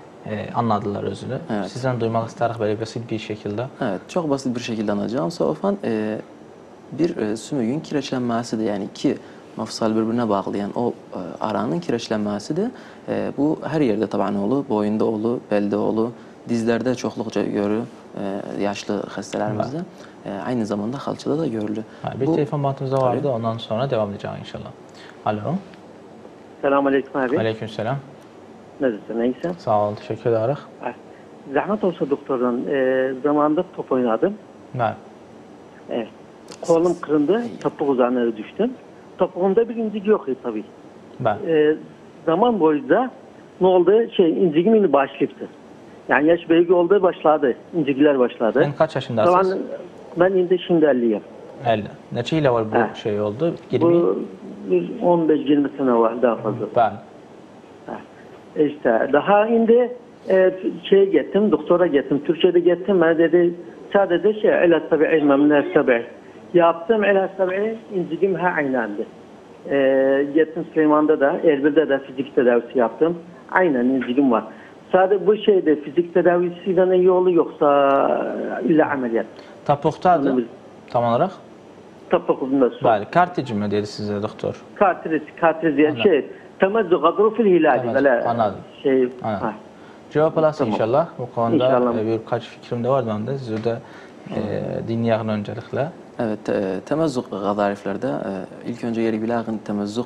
e, anladılar özünü. Evet. Sizden duymak isterik böyle basit bir şekilde. Evet, çok basit bir şekilde anlatacağım. Savafan e, bir e, sümüğün kireçlenmesidir. Yani iki mafsal birbirine bağlayan o e, aranın kireçlenmesidir. E, bu her yerde taban olur. Boyunda olur, belde olur. Dizlerde çoklukça görülür e, yaşlı hastalarımızda. E, aynı zamanda kalçada da görülür. Ha, bir Bu, telefon bantımızda vardı. Tabii. Ondan sonra devam edeceğim inşallah. Alo. Selamünaleyküm abi. Aleykümselam. Nasılsın? İyisin? Sağ ol. Teşekkür ederim. Zahmet olsa doktordan e, zamanında top oynadım. Evet. Evet. Kolum kırıldı. Topuk uzanları düştüm. Topuğumda bir incik yok tabii. Evet. E, zaman boyunca ne oldu? Şey, inciğim yine başlıktı. Yani yaş belki oldu başladı. İncikler başladı. Sen kaç yaşındasınız? Tamam, ben indi şimdi elliyim. elli. Neçə ilə var bu Hə. şey oldu? yirmi. Bu bir on beş yirmi sene var daha fazla. Bəli. İşte daha indi e, şeye gittim, doktora gittim, Türkçe'de gittim. Ben dedi sadece şey el tabi'i memnun tabi'i. Yaptım el tabi'i incigim ha aynandı. E, gittim Süleyman'da da, Erbil'de de fizik tedavisi yaptım. Aynen incigim var. Sadece bu şeyde fizik tedavisiyle iyi yolu yoksa illa ameliyat. Tapuqdadır tam olaraq? Tapıkında su. Bəli, karteci mi dedi sizə doktor? Katriz, katriz diye şey. Temezzu kadro fil hilali. Temezzu, Böyle anladım. şey. Anladım. Ha. Cevap alasın Tamam. inşallah. Bu konuda İnşallah. e, birkaç fikrim de vardı onda. Sizi de e, dinleyin öncelikle. Evet, e, temezzuk gazariflerde e, ilk önce yeri bilağın temezzuk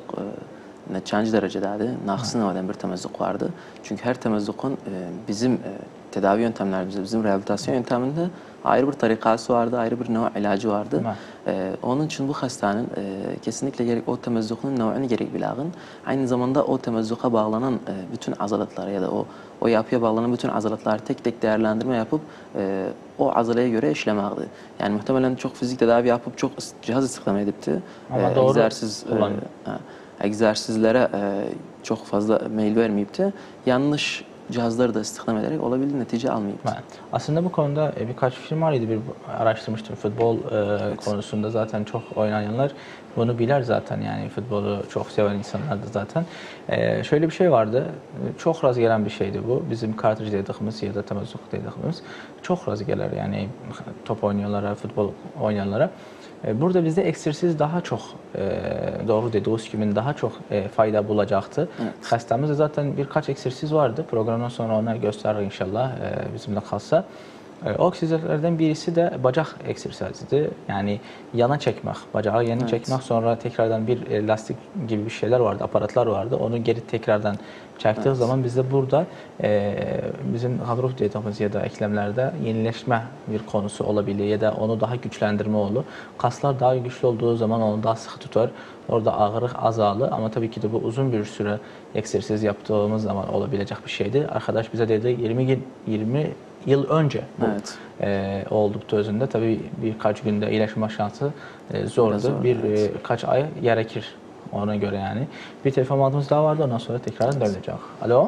e, neçənci derecedeydi? Naqsı navadan bir temezzuk vardı. Çünkü her temezzukun e, bizim e, tedavi yöntemlerimizde, bizim rehabilitasyon yönteminde ayrı bir tarikası vardı, ayrı bir nev ilacı vardı. E, onun için bu hastanın e, kesinlikle gerek o temezzukun nevini gerek bilağın, aynı zamanda o temezzuka bağlanan e, bütün azalatlara ya da o o yapıya bağlanan bütün azalatları tek tek değerlendirme yapıp e, o azalaya göre işlemekti. Yani muhtemelen çok fizik tedavi yapıp çok cihaz istihdam edipti. Ama e, doğru egzersiz, e, kullanıyor. e, egzersizlere e, çok fazla meyil vermeyipti. Yanlış cihazları da istihdam ederek olabildiği netice almayıptı. Evet. Aslında bu konuda e, birkaç film var idi. Bir araştırmıştım futbol e, evet. konusunda zaten çok oynayanlar bunu bilir zaten, yani futbolu çok seven insanlar da zaten. E, şöyle bir şey vardı. Çok rast gelen bir şeydi bu. Bizim kartridge dediğimiz ya da temezzuk dediğimiz çok rast gelir yani top oynayanlara, futbol oynayanlara. Burada bizde egzersiz daha çok e, doğru dediğiniz gibi daha çok e, fayda bulacaktı. Evet. Hastamızda zaten birkaç egzersiz vardı. Programdan sonra onları gösterir inşallah e, bizimle kalsa. E, o egzersizlerden birisi de bacak egzersiziydi. Yani yana çekmek, bacağı yana evet. çekmek, sonra tekrardan bir e, lastik gibi bir şeyler vardı, aparatlar vardı. Onu geri tekrardan çektiği evet. zaman bizde burada e, bizim kadrof dediğimiz ya da eklemlerde yenileşme bir konusu olabilir ya da onu daha güçlendirme olur. Kaslar daha güçlü olduğu zaman onu daha sıkı tutar. Orada ağırlık azalır ama tabii ki de bu uzun bir süre egzersiz yaptığımız zaman olabilecek bir şeydi. Arkadaş bize dedi yirmi yıl önce bu evet. e, olduktu özünde. Tabii birkaç günde iyileşme şansı e, zordu. Zor, bir evet. e, kaç ay gerekir ona göre yani. Bir telefon aldığımız daha vardı, ondan sonra tekrar dönecek. Alo.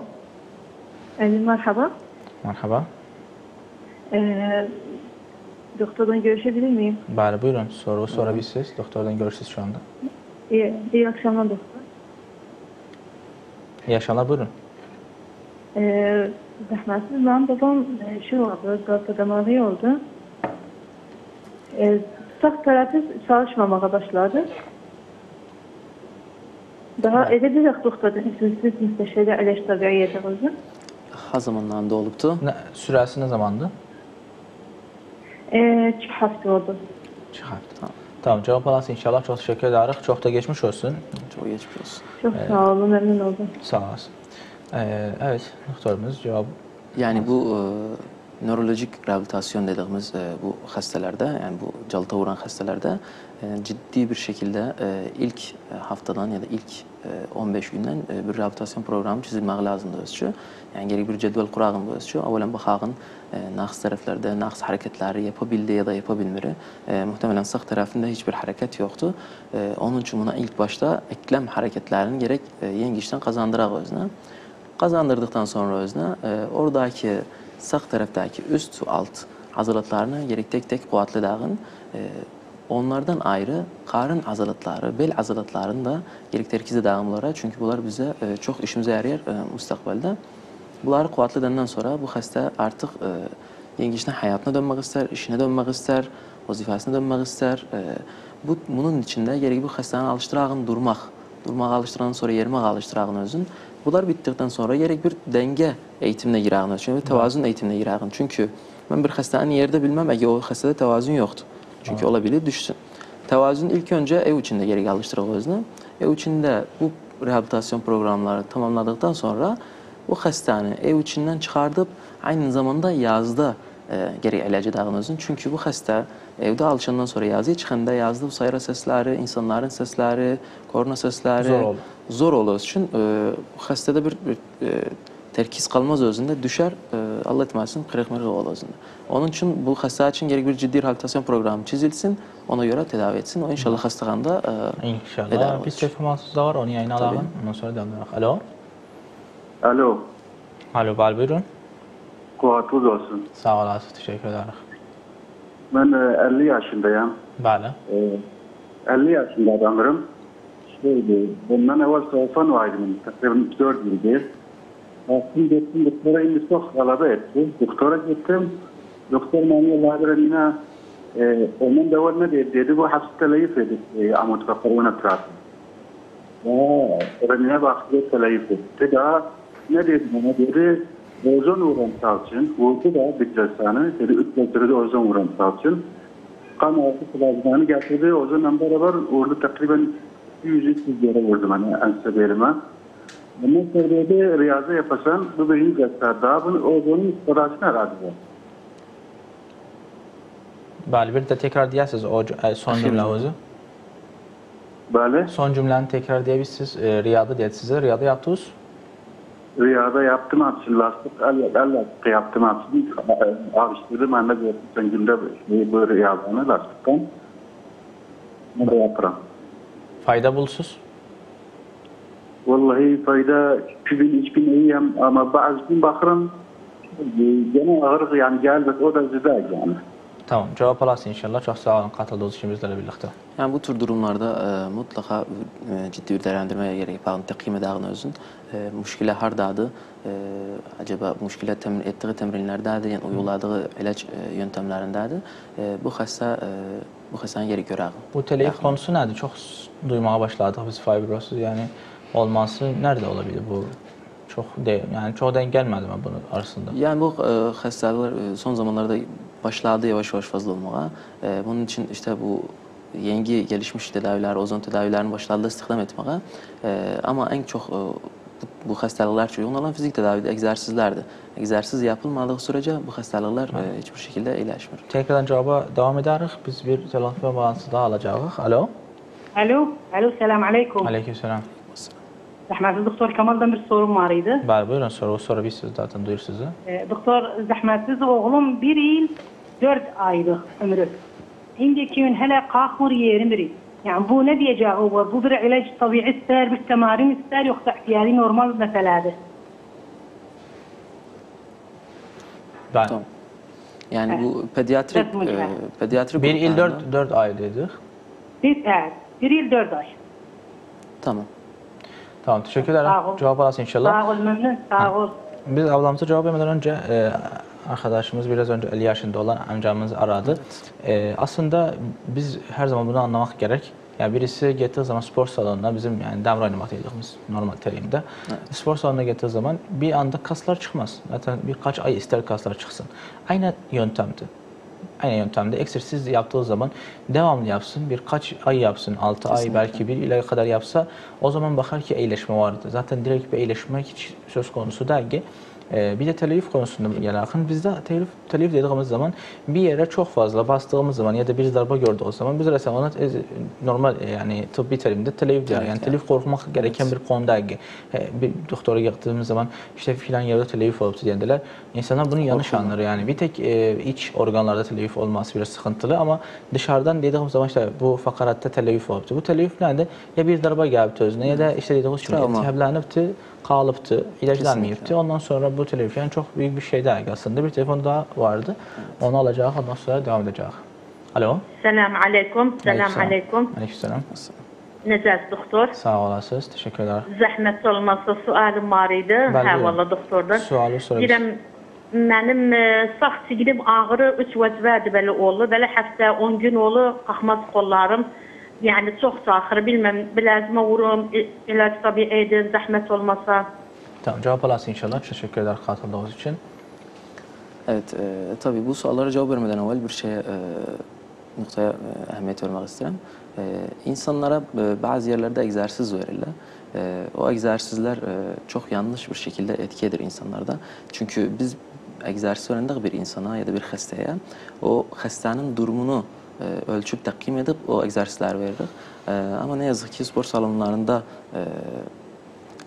Merhaba. Merhaba. Ee, doktordan görüşebilir miyim? Bari buyurun, soru sorabilirsiniz. Doktordan görüşürüz şu anda. İyi, iyi akşamlar doktor. İyi akşamlar, buyurun. Ee, zahmetsiz, benim babam e, şu oldu, gazete damarı oldu. Ee, sağ tarafı çalışmamaya başladı. Daha evet. edebilir doktordan siz müsteşarı eleştiriye yediğinizde. Ha zamanlarında oluptu? Ne, süresi ne zamandı? Ee, iki hafta oldu. iki hafta. Tamam. Tamam, cevap alasın inşallah. Çok teşekkür ederiz. Çok da geçmiş olsun. Çok geçmiş olsun. Çok ee, sağ olun, memnun oldum. Sağ olasın. Ee, evet, doktorumuz cevap. Yani bu e, nörolojik rehabilitasyon dediğimiz e, bu hastalerde, yani bu calta vuran hastalerde e, ciddi bir şekilde e, ilk e, haftadan ya da ilk e, on beş günden e, bir rehabilitasyon programı çizilmek lazımdır özçü. Yani gerek bir cedvel kurağın bu özçü. Avvelen bakağın e, naqs taraflarda naqs hareketleri yapabildi ya da yapabilmeli. E, muhtemelen sağ tarafında hiçbir hareket yoktu. E, onun için buna ilk başta eklem hareketlerini gerek e, yengiçten kazandırak özüne. Kazandırdıktan sonra özüne e, oradaki sağ taraftaki üst alt azalatlarını gerek tek tek kuvvetli dağın. E, onlardan ayrı karın azalatları, bel azalatlarını da gerek terkize dağımlara, çünkü bunlar bize e, çok işimize yarar e, müstakbalde. Bunları kuvvetlediğinden sonra bu hasta artık e, yengiçten hayatına dönmek ister, işine dönmek ister, vazifesine dönmek ister. E, bu, bunun içinde gerek bu hastanın alıştırağın durmak, durmak alıştırandan sonra yerime alıştırağın özün. Bunlar bittikten sonra gerek bir denge eğitimine girağın özün ve tevazun eğitimine girağın. Çünkü ben bir hastanın yerde bilmem, eğer o hastada tevazun yoktu. Çünkü Aa. olabilir düşsün. Tevazun ilk önce ev içinde gerek alıştırağın özüne. Ev içinde bu rehabilitasyon programları tamamladıktan sonra bu hastanı ev içinden çıkartıp aynı zamanda yazda e, gerek ilacı dağın özün. Çünkü bu hasta evde alışandan sonra yazıya çıkanda yazda bu sayra sesleri, insanların sesleri, korna sesleri zor olur. Zor olur için e, bu hastada bir, bir e, terkiz kalmaz özünde düşer, e, Allah etməsin qırıq mırıq olur özündə. Onun üçün bu xəstə üçün gərək bir ciddi rehabilitasyon proqramı çizilsin, ona görə tədavi etsin. O inşallah xəstəxanada İnşallah. Bir telefonumuz da var, onu yayına alalım. Ondan sonra devam edelim. Alo. Alo. Alo, bal buyurun. Kuvvetiniz olsun. Sağ olasınız, teşekkür ederim. Ben elli yaşındayım. Bəli. elli yaşında adamım. Şeydi, bundan evvel soğufan vardım. Takriben dört yıldır. Aslında gittim, doktora indi çok galaba etti. Doktora gittim. Doktor bana yıllardır yine e, onun da var ne dedi? Dedi bu hasta telayif edip e, amut kaparına tarafı. Öğrenine baktı telayif etti. Daha ne dedi bana dedi? Ozon uğrantı için. Vurdu da bir cesanı. Dedi üç metrede ozon uğrantı için. Kan altı plazmanı getirdi. Ozonla beraber orada takriben yüz üç yüz yere vurdum hani ense belime. Bundan sonra dedi riyaza yapasan bu birinci göster. Daha bunu ozonun istirasını aradı. Bəli, bir de tekrar deyirsiniz o son cümlənizi. Böyle. Son cümləni tekrar deyebilirsiniz. E, riyada dedi size. Riyada yaptınız. Riyada yaptım atsın lastik. El, el lastik yaptım atsın. Alıştırdım. Ben de gördüm. Sen günde bu riyazanı lastikten. Ne de yaparım. Fayda bulsuz. Vallahi fayda iki bin üç bin iyiyim ama bazı gün bakırım gene ağır yani geldik o da güzel yani. Tamam, cevap alasın inşallah. Çok sağ olun katıldığınız için bizlerle birlikte. Yani bu tür durumlarda e, mutlaka e, ciddi bir değerlendirmeye gerek var. Takdim edağın özün. E, müşkile hardadı. E, acaba müşkile temin ettiği temrinlerdədir, yani uyguladığı ilaç e, yöntemlerindədir. E, bu hasta e, bu hastanın gerek göre ağın. Bu teleyif konusu nedir? Çok duymaya başladık biz fibrozsuz yani olması nerede olabilir bu? Çok de, yani çok denk gelmedi mi bunun arasında? Yani bu e, hastalıklar e, son zamanlarda başladı yavaş yavaş fazla olmaya. E, bunun için işte bu yeni gelişmiş tedaviler, ozon tedavilerini başladı istihdam etmeye. E, ama en çok e, bu, bu hastalıklar için olan fizik tedavide egzersizlerdi. Egzersiz yapılmadığı sürece bu hastalıklar e, hiçbir şekilde iyileşmiyor. Tekrardan cevaba devam ederiz. Biz bir telefon bağlantısı daha alacağız. Alo. Alo. Alo. Selamun aleyküm. Aleykümselam. Zahmetli Doktor Kemal'dan bir sorum var idi. Bəli, buyurun soru sorabilirsiniz zaten duyur sizi. E, doktor zahmetsiz oğlum bir yıl dört aylık ömrü. Şimdiki gün hele kalkmır yerim biri. Yani bu ne diyeceği var? Bu bir ilaç tabii ister, bir temarin ister yoksa ihtiyari normal meseledir. Ben. Tamam. Yani bu pediatrik e, pediatrik bir yıl dört dört ay dedik. Bir, evet, bir yıl dört ay. Tamam. Tamam, teşekkür ederim. Cevap alasın inşallah. Sağ ol, memnun. Sağ ol. Biz ablamıza cevap vermeden önce e, arkadaşımız biraz önce elli yaşında olan amcamız aradı. E, aslında biz her zaman bunu anlamak gerek. Yani birisi gittiği zaman spor salonuna bizim yani demir oynamak dediğimiz normal terimde. Evet. Spor salonuna gittiği zaman bir anda kaslar çıkmaz. Zaten birkaç ay ister kaslar çıksın. Aynı yöntemdi. Aynı yöntemde egzersiz yaptığı zaman devamlı yapsın, birkaç ay yapsın, altı ay belki bir ile kadar yapsa o zaman bakar ki iyileşme vardı. Zaten direkt bir iyileşme hiç söz konusu değil ki. Ee, bir de telif konusunda gelirken bizde telif, telif dediğimiz zaman bir yere çok fazla bastığımız zaman ya da bir darbe gördü o zaman biz resmen ona normal yani tıbbi terimde telif diyor. Yani telif korkmak gereken bir konu değil ki. Bir doktora gittiğimiz zaman işte filan yerde telif oldu diyenler. İnsanlar bunu yanlış anlar yani. Bir tek e, iç organlarda telif olması biraz sıkıntılı ama dışarıdan dediğimiz zaman işte bu fakaratta telif oldu. Bu telif nerede? Ya bir darbe geldi özüne ya da işte dediğimiz gibi iltihaplanıptı, kalıptı, ilaçlanmayıptı. Ondan sonra bu telefon yani çok büyük bir şey değil aslında. Bir telefon daha vardı. Onu alacağız. Ondan sonra devam edeceğiz. Alo. Selamun aleyküm. Selamun aleyküm. Aleykümselam. Necəsiniz doktor? Sağ olasınız. Teşekkür ederim. Zəhmət olmasa sualım var idi. Hə valla doktordan. Sualı sorabilirsiniz. Deyirəm, mənim e, sağ sigirim ağrı üç vəcbədir belə oldu. Belə həftə on gün oldu. Qalxmaz qollarım. Yani çok saxır, bilmem, bilazıma vurum, ilaç tabii edir, zahmet olmasa. Tamam, cevap alasın inşallah. Teşekkür ederim katıldığınız için. Evet, e, tabii bu sorulara cevap vermeden evvel bir şeye, e, noktaya e, ehemmiyet vermek isterim. E, insanlara e, bazı yerlerde egzersiz verirler. E, o egzersizler e, çok yanlış bir şekilde etki eder insanlarda. Çünkü biz egzersiz öğrendik bir insana ya da bir hastaya, o hastanın durumunu e, ölçüp takdim edip o egzersizler verirdik. E, ama ne yazık ki spor salonlarında e,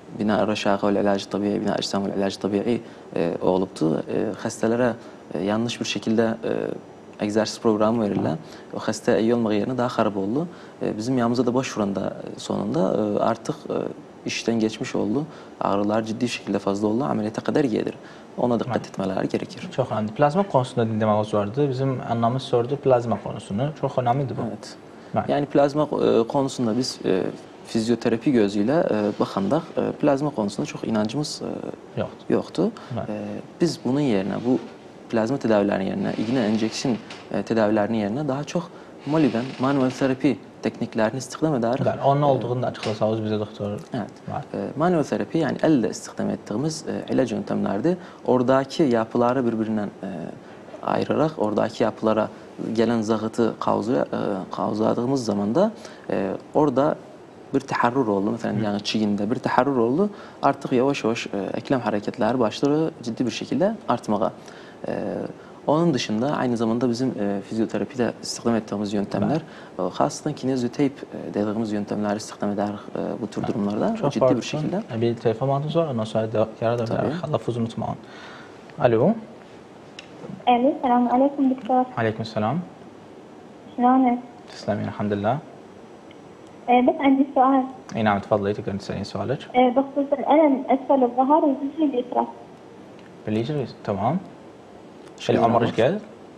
bina raşağı ve ilacı tabii, bina ectam ve ilacı tabii e, olubdu. E, hastalara e, yanlış bir şekilde e, egzersiz programı verirler. O hasta iyi olmak yerine daha harap oldu. E, bizim yanımıza da başvuranda sonunda e, artık e, işten geçmiş oldu. Ağrılar ciddi şekilde fazla oldu. Ameliyata kadar gelir. Ona dikkat etmeleri gerekir. Çok önemli. Plazma konusunda dinlememiz vardı. Bizim anlamız sordu plazma konusunu. Çok önemliydi bu. Evet. Yani plazma e, konusunda biz e, fizyoterapi gözüyle e, bakanda e, plazma konusunda çok inancımız e, yoktu. yoktu. Evet. E, biz bunun yerine, bu plazma tedavilerinin yerine, iğne enjeksiyon e, tedavilerinin yerine daha çok moliden, manuel terapi tekniklerini istihdam ederiz. Yani onun olduğunu da açıklasanız bize doktor. Evet. E, manuel terapi yani elle istihdam ettiğimiz e, ilaç yöntemlerde oradaki yapıları birbirinden e, ayırarak, oradaki yapılara gelen zahıtı kavzadığımız zaman da e, orada bir teharrür oldu. Mesela Hı. yani çiğinde bir teharrür oldu. Artık yavaş yavaş e, eklem hareketleri başlıyor ciddi bir şekilde artmaya. E, onun dışında aynı zamanda bizim e, fizyoterapide istihdam ettiğimiz yöntemler, e, hasıtan kinezioterap e, dediğimiz yöntemleri istihdam eder e, bu tür durumlarda. Çok ciddi pardon. bir şekilde. Bir telefon bağlantımız var. Ondan sonra da yara da lafız unutmayın. Alo. الو السلام عليكم دكتور. عليكم السلام. شلونك؟ تسلمين الحمد لله. آه بس عندي سؤال. اي نعم تفضلي تقدرين تسالين سؤالك. آه بخصوص الألم أسفل الظهر والرجل اليسرى. باليجري تمام. شو عمرك قد؟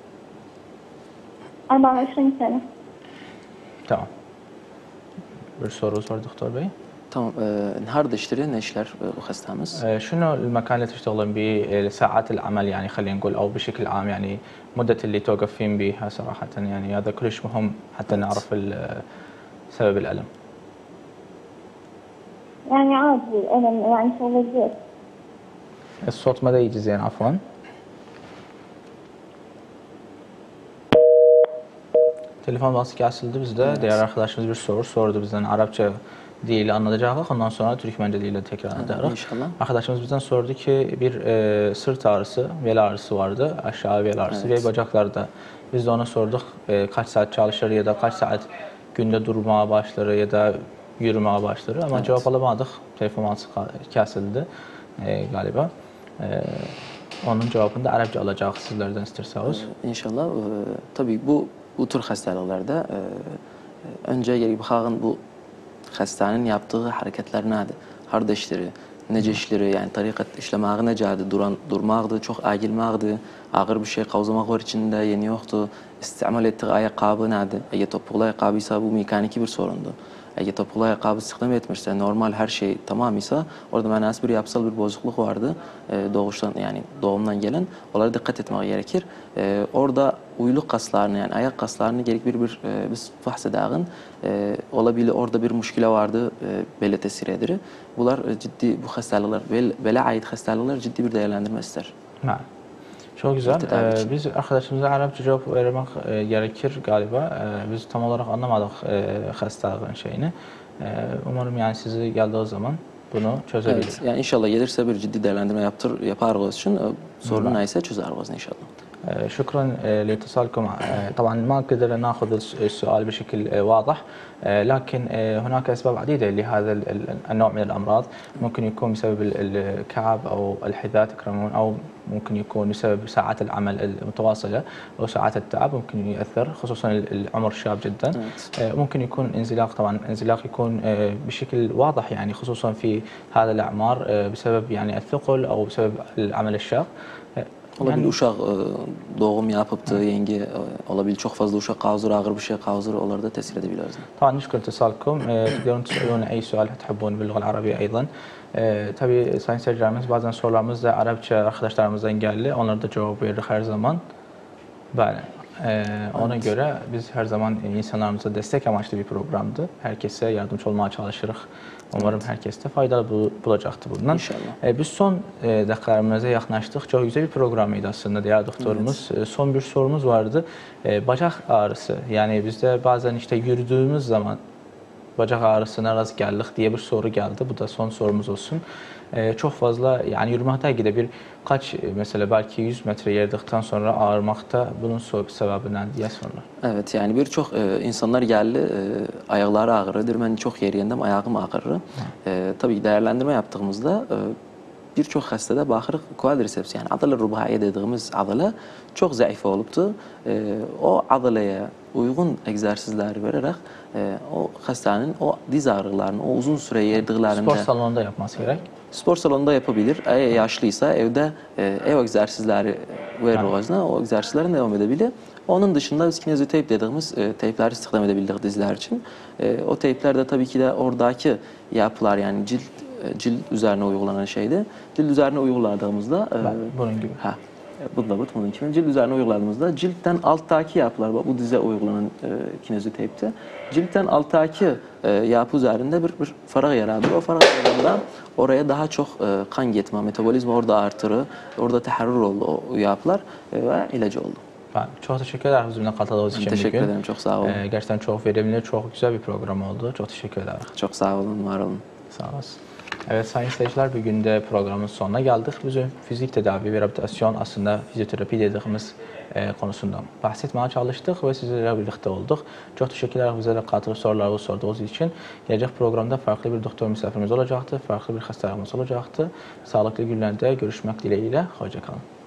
أربعة وعشرين سنة. تمام. Bir soru sor doktor bey. تمام. النهارده اشترينا ايشلر وخستامس. شنو المكان اللي تشتغلون به ساعات العمل يعني خلينا نقول او بشكل عام يعني مدة اللي توقفين بها صراحة يعني هذا كلش مهم حتى نعرف سبب الألم. يعني عادي الألم يعني شغل البيت. الصوت ما يجي زين عفوا. Telefon bahsi kesildi bizde. Evet. Diğer arkadaşımız bir soru sordu bizden. Arapça diliyle anlatacaklar. Ondan sonra Türkmence diliyle tekrar anlatacaklar. İnşallah. Arkadaşımız bizden sordu ki bir e, sırt ağrısı, bel ağrısı vardı. Aşağı bel ağrısı evet. ve bacaklarda. Biz de ona sorduk e, kaç saat çalışır ya da kaç saat günde durmaya başlar ya da yürümeye başlar. Ama evet. cevap alamadık. Telefon bahsi kesildi e, galiba. E, onun cevabını da Arapça alacağız sizlerden isterseniz. Ee, İnşallah. E, tabii bu bu tür hastalıklarda e, önce gelip bakın bu hastanın yaptığı hareketler nedir? Harda işleri, nece işleri yani tarikat işlemeği necadı, duran durmağdı, çok agilmağdı, ağır bir şey kavzamak var içinde yeni yoktu. İstimal ettiği ayakkabı nedir? Eğer topuklu ayakkabıysa bu mekaniki bir sorundu. Eğer topuklu ayakkabı istihdam etmişse, normal her şey tamam ise orada manası bir yapısal bir bozukluk vardı. E, doğuştan yani doğumdan gelen. Onlara dikkat etmek gerekir. E, orada uyluk kaslarını yani ayak kaslarını gerek bir bir e, biz bahsedağın e, olabilir orada bir müşkile vardı e, bele tesir edir. Bunlar e, ciddi bu hastalıklar bel, bele ait hastalıklar ciddi bir değerlendirme ister. Ha. Çok güzel. Ee, biz arkadaşımıza Arapça cevap vermek e, gerekir galiba. E, biz tam olarak anlamadık e, hastalığın şeyini. E, umarım yani sizi geldiği zaman bunu çözebilir. Evet, yani inşallah gelirse bir ciddi değerlendirme yaptır yaparız için sorun neyse çözeriz inşallah. شكرا لاتصالكم. طبعا ما قدرنا ناخذ السؤال بشكل واضح لكن هناك اسباب عديده لهذا النوع من الامراض ممكن يكون بسبب الكعب او الحذاء تكرمون او ممكن يكون بسبب ساعات العمل المتواصله او ساعات التعب ممكن يؤثر خصوصا العمر شاب جدا. ممكن يكون انزلاق طبعا انزلاق يكون بشكل واضح يعني خصوصا في هذا الاعمار بسبب يعني الثقل او بسبب العمل الشاق. Olabilir yani, uşaq doğum yapıptı, yenge olabilir çok fazla uşaq kavzur, ağır bir şey kavzur, onları da tesir edebiliriz. طبعا نشكر اتصالكم. تقدرون تسألون أي سؤال تحبون باللغة العربية أيضا. Tabii sayın seyircilerimiz bazen sorularımız da Arapça arkadaşlarımızdan geldi. Onlara da cevap verdik her zaman. Böyle. Ee, ona evet. göre biz her zaman insanlarımıza destek amaçlı bir programdı. Herkese yardımcı olmaya çalışırız. Umarım evet. herkes de faydalı bulacaktı bundan. İnşallah. Ee, biz son e, dakikalarımıza yaklaştık. Çok güzel bir programıydı aslında diğer doktorumuz. Evet. Son bir sorumuz vardı. Ee, bacak ağrısı. Yani bizde bazen işte yürüdüğümüz zaman bacak ağrısına rast geldik diye bir soru geldi. Bu da son sorumuz olsun. Ee, çok fazla yani yürümekte gide bir kaç mesela belki yüz metre yerdikten sonra ağrımakta bunun sebebi ne diye sonra. Evet yani birçok e, insanlar geldi e, ayakları ağrıdır. Ben çok yer yendim ayağım ağrır. E, tabii değerlendirme yaptığımızda e, birçok hastada bakırıq quadriceps yani adalı rubaiye dediğimiz adala çok zayıf olubdu. E, o adalaya uygun egzersizler vererek e, o hastanın o diz ağrılarını o uzun süre yerdiklerinde spor salonunda yapması gerek. Spor salonunda yapabilir. Eğer yaşlıysa evde e, ev egzersizleri verir o azına. O egzersizlerin devam edebilir. Onun dışında biz kinezoteyp dediğimiz e, teypleri istihdam edebildik dizler için. E, o teypler de tabii ki de oradaki yapılar yani cilt cilt üzerine uygulanan şeydi. Cilt üzerine uyguladığımızda e, bunun gibi. Ha. Bu da bu bunun gibi. Cilt üzerine uyguladığımızda ciltten alttaki yapılar bu dize uygulanan e, kinezoteypte ciltten alttaki e, yapı üzerinde bir, bir farag yaradır. O farag yaradığında oraya daha çok e, kan gitme, metabolizma orada artırır. Orada teharrür oldu o, o yapılar e, ve ilacı oldu. Ben çok teşekkür ederim bizimle katıldığınız için. Teşekkür bugün. ederim. Çok sağ olun. Ee, gerçekten çok verimli, çok güzel bir program oldu. Çok teşekkür ederim. Çok sağ olun, var olun. Sağ olasın. Evet sayın izleyiciler, bugün de programın sonuna geldik. Bizim fizik tedavi ve rehabilitasyon aslında fizyoterapi dediğimiz e, konusundan bahsetmeye çalıştık ve sizlerle birlikte olduk. Çok teşekkür ederim bize katılıp soruları sorduğunuz için. Gelecek programda farklı bir doktor misafirimiz olacaktı, farklı bir hastamız olacaktı. Sağlıklı günlerde görüşmek dileğiyle. Hoşça kalın.